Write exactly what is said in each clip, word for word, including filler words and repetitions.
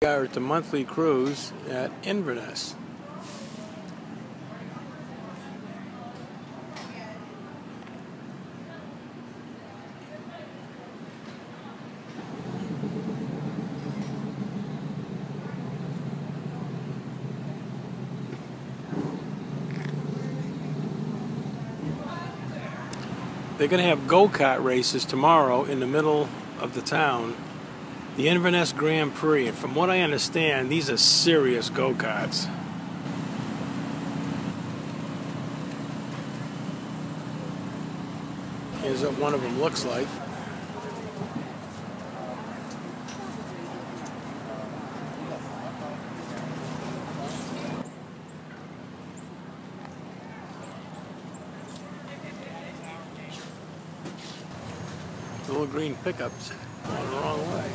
We are at the monthly cruise at Inverness. They're going to have go-kart races tomorrow in the middle of the town, the Inverness Grand Prix. And from what I understand, these are serious go-karts. Here's what one of them looks like. Little green pickups going the wrong way.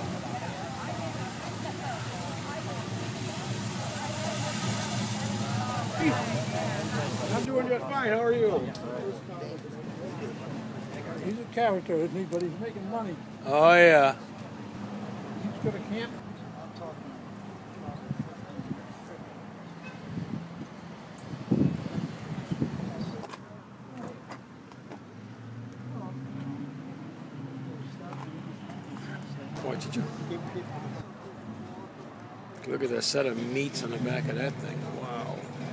I'm doing just fine. How are you? He's a character, isn't he? But he's making money. Oh yeah. He's got a camp. Watch it, Joe. Look at that set of meats on the back of that thing. Wow.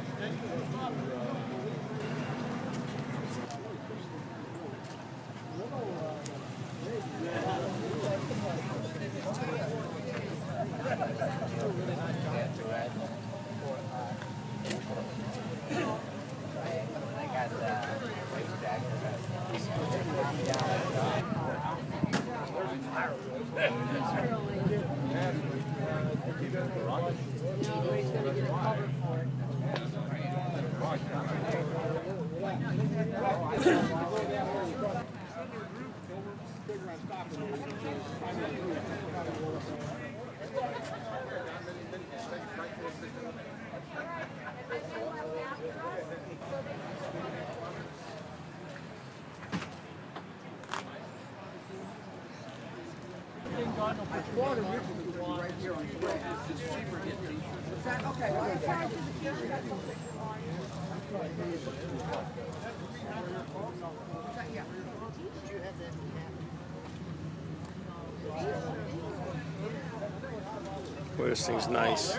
Boy, this thing's nice.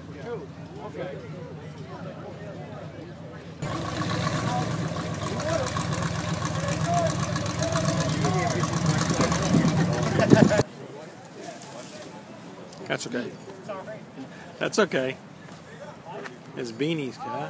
That's okay. That's okay. It's Beanie's car.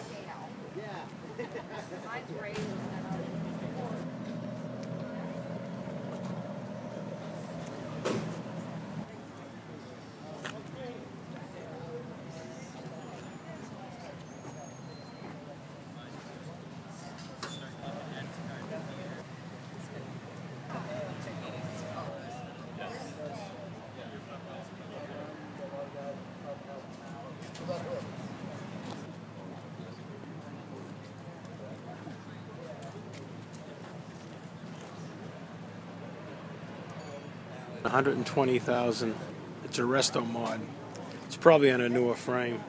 one hundred twenty thousand. It's a resto mod. It's probably on a newer frame.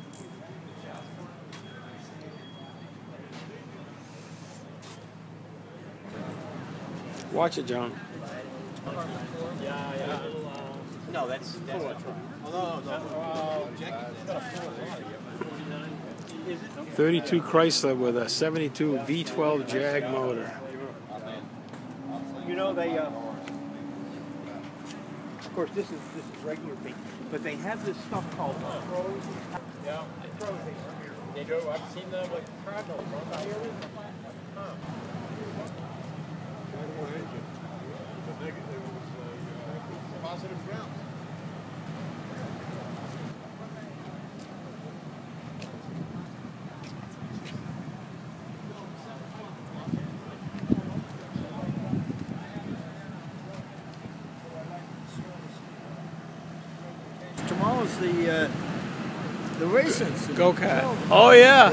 Watch it, John. Yeah, yeah. No, that's that's what. Oh, no, no. thirty-two Chrysler with a seventy-two V twelve Jag motor. You know they. Uh, of course, this is this is regular paint, but they have this stuff called pros. Yeah, pros. They do. I've seen them with Cardinals. Huh. Positive ground. Tomorrow's the uh, the races. Go-kart. Oh yeah.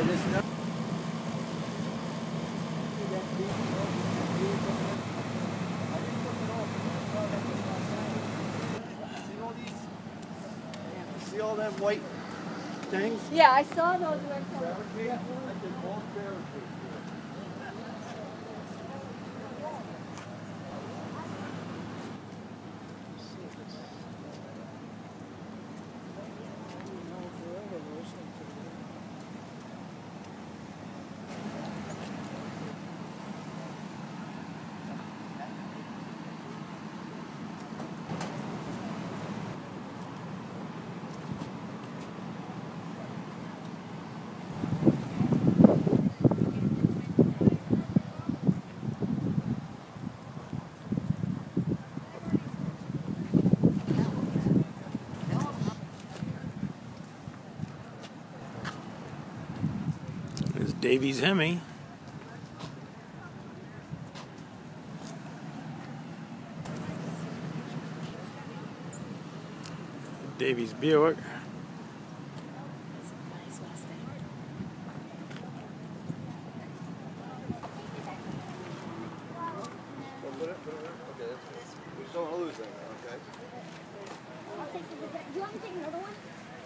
all them white things? Yeah, I saw those. When I saw Yeah. There's Davies Hemi. Davies Buick. We don't lose that, okay? Okay, so do you want me to take another one?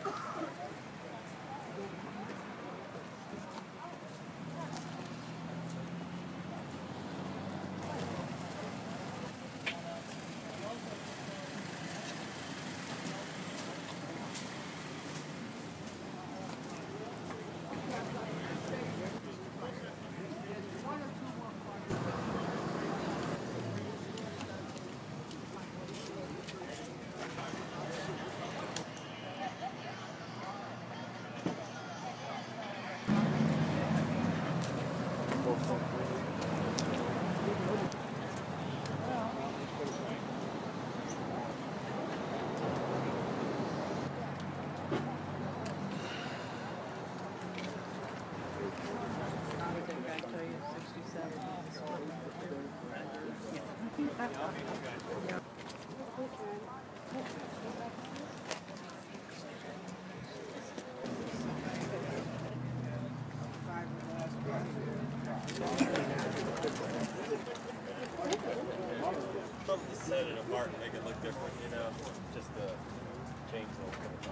Something to set it apart and make it look different, you know, just to change the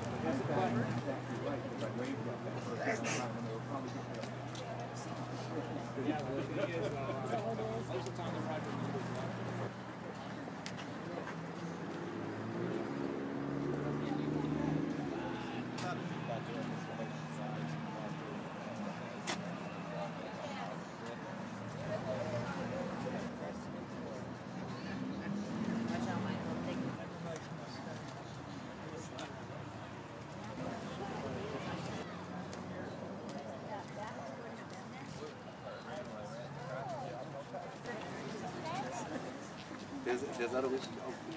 There's, there's other ways.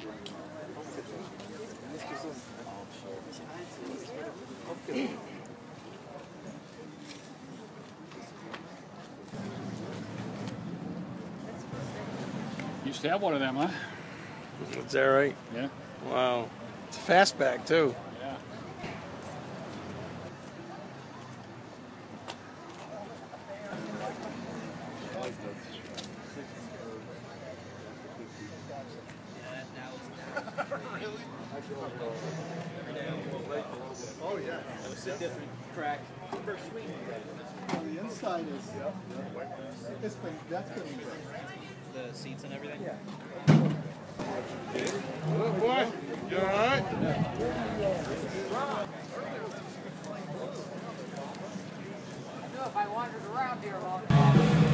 Used to have one of them, huh? Is that right? Yeah. Wow. It's a fastback too. Yeah. Oh yeah. It's a different track. On the inside is, it's been, that's been The seats and everything? Yeah. Good boy. You all right? No, if I wandered around here long.